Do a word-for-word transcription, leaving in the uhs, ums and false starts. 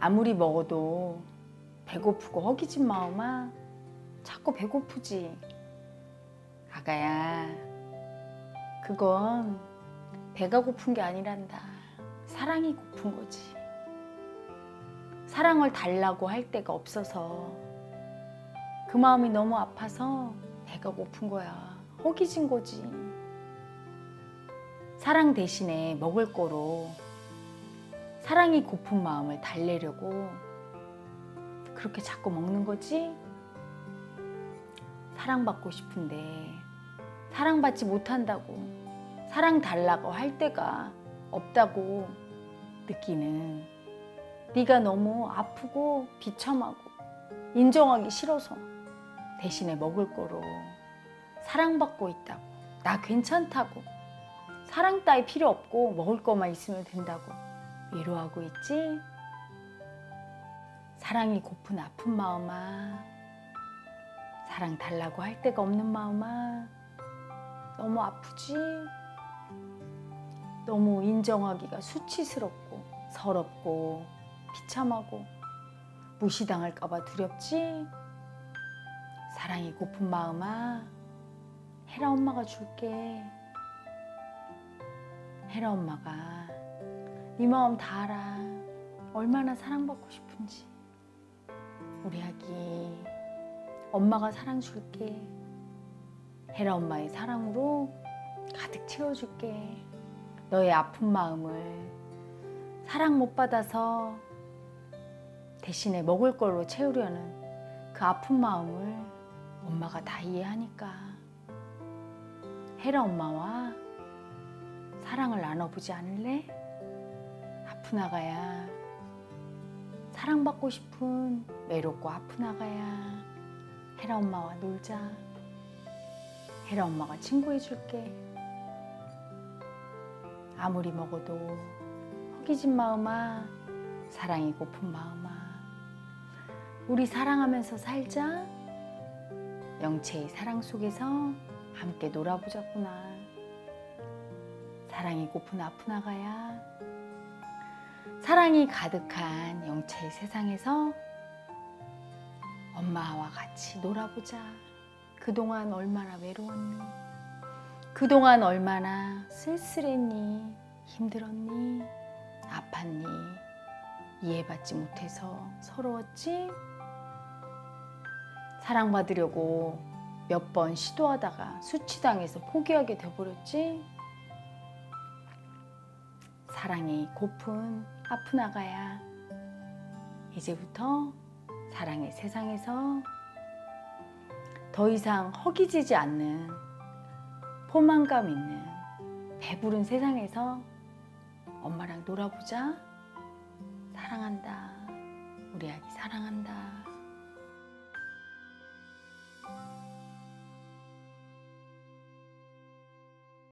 아무리 먹어도 배고프고 허기진 마음아 자꾸 배고프지. 아가야, 그건 배가 고픈 게 아니란다. 사랑이 고픈 거지. 사랑을 달라고 할 데가 없어서 그 마음이 너무 아파서 배가 고픈 거야. 허기진 거지. 사랑 대신에 먹을 거로 사랑이 고픈 마음을 달래려고 그렇게 자꾸 먹는 거지. 사랑받고 싶은데 사랑받지 못한다고, 사랑 달라고 할 데가 없다고 느끼는 네가 너무 아프고 비참하고 인정하기 싫어서 대신에 먹을 거로 사랑받고 있다고, 나 괜찮다고, 사랑 따위 필요 없고 먹을 것만 있으면 된다고 위로하고 있지. 사랑이 고픈 아픈 마음아, 사랑 달라고 할 데가 없는 마음아, 너무 아프지? 너무 인정하기가 수치스럽고 서럽고 비참하고 무시당할까 봐 두렵지? 사랑이 고픈 마음아, 헤라 엄마가 줄게. 헤라 엄마가 네 마음 다 알아. 얼마나 사랑받고 싶은지. 우리 아기, 엄마가 사랑 줄게. 헤라 엄마의 사랑으로 가득 채워줄게. 너의 아픈 마음을 사랑 못 받아서 대신에 먹을 걸로 채우려는 그 아픈 마음을 엄마가 다 이해하니까 헤라 엄마와 사랑을 나눠보지 않을래? 아픈 아가야, 사랑받고 싶은 외롭고 아픈 아가야, 헤라 엄마와 놀자. 헤라 엄마가 친구해줄게. 아무리 먹어도 허기진 마음아, 사랑이 고픈 마음아, 우리 사랑하면서 살자. 영체의 사랑 속에서 함께 놀아보자꾸나. 사랑이 고픈 아픈 아가야, 사랑이 가득한 영체의 세상에서 엄마와 같이 놀아보자. 그동안 얼마나 외로웠니? 그동안 얼마나 쓸쓸했니? 힘들었니? 아팠니? 이해받지 못해서 서러웠지? 사랑받으려고 몇 번 시도하다가 수치당해서 포기하게 돼버렸지? 사랑이 고픈 아픈 아가야, 이제부터 사랑의 세상에서 더 이상 허기지지 않는 포만감 있는 배부른 세상에서 엄마랑 놀아보자. 사랑한다. 우리 아기 사랑한다.